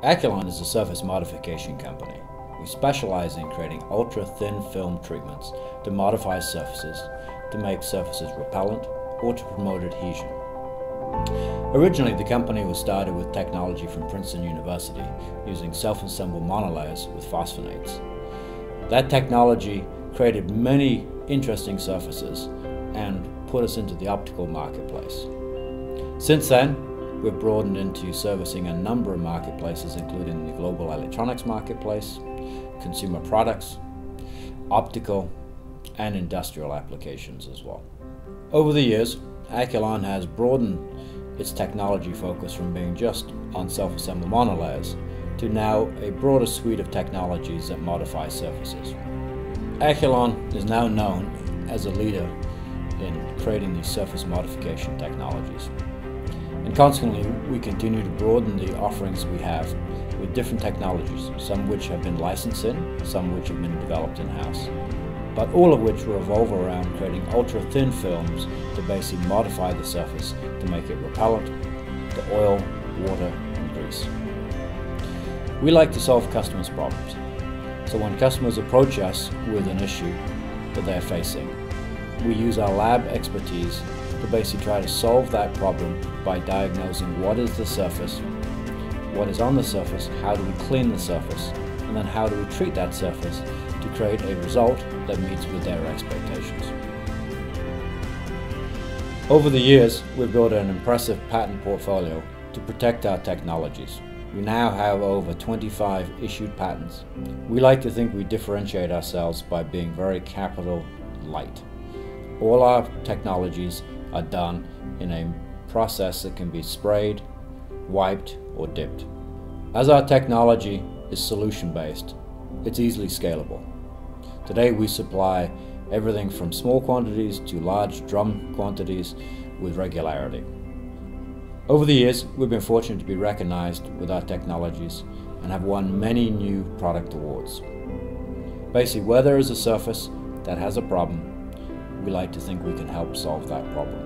Aculon is a surface modification company. We specialize in creating ultra-thin film treatments to modify surfaces, to make surfaces repellent, or to promote adhesion. Originally, the company was started with technology from Princeton University using self-assembled monolayers with phosphonates. That technology created many interesting surfaces and put us into the optical marketplace. Since then, we've broadened into servicing a number of marketplaces, including the global electronics marketplace, consumer products, optical, and industrial applications as well. Over the years, Aculon has broadened its technology focus from being just on self-assembled monolayers to now a broader suite of technologies that modify surfaces. Aculon is now known as a leader in creating these surface modification technologies. And consequently, we continue to broaden the offerings we have with different technologies, some which have been licensed in, some which have been developed in-house, but all of which revolve around creating ultra-thin films to basically modify the surface to make it repellent to oil, water, and grease. We like to solve customers' problems, so when customers approach us with an issue that they're facing, we use our lab expertise to basically try to solve that problem by diagnosing what is the surface, what is on the surface, how do we clean the surface, and then how do we treat that surface to create a result that meets with their expectations. Over the years, we've built an impressive patent portfolio to protect our technologies. We now have over 25 issued patents. We like to think we differentiate ourselves by being very capital light. All our technologies are done in a process that can be sprayed, wiped, or dipped. As our technology is solution-based, it's easily scalable. Today we supply everything from small quantities to large drum quantities with regularity. Over the years, we've been fortunate to be recognized with our technologies and have won many new product awards. Basically, where there is a surface that has a problem, we like to think we can help solve that problem.